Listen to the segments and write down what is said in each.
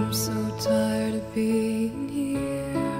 I'm so tired of being here,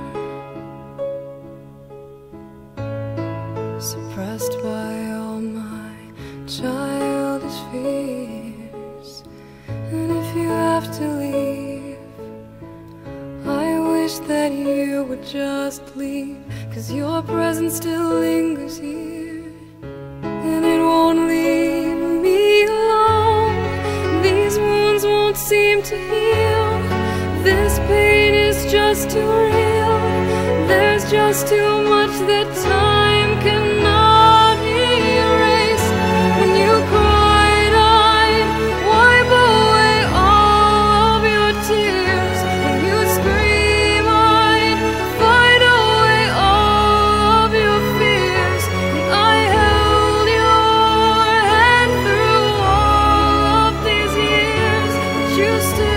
suppressed by all my childish fears. And if you have to leave, I wish that you would just leave, 'cause your presence still lingers here, and it won't leave me alone. These wounds won't seem to heal. This pain is just too real. There's just too much that time cannot erase. When you cried, I'd wipe away all of your tears. When you scream, I'd fight away all of your fears. And I held your hand through all of these years, but you still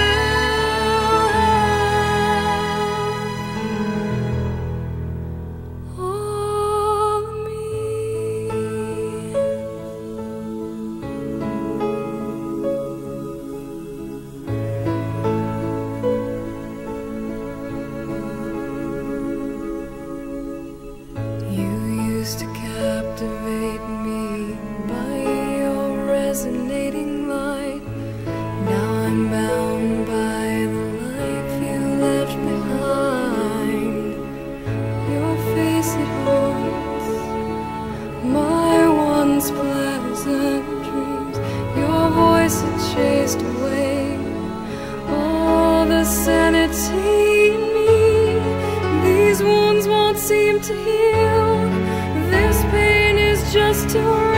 to captivate me by your resonating light. Now I'm bound by the life you left behind. Your face, it haunts my once pleasant dreams. Your voice, it chased away all the sanity in me. These wounds won't seem to heal. This pain is just too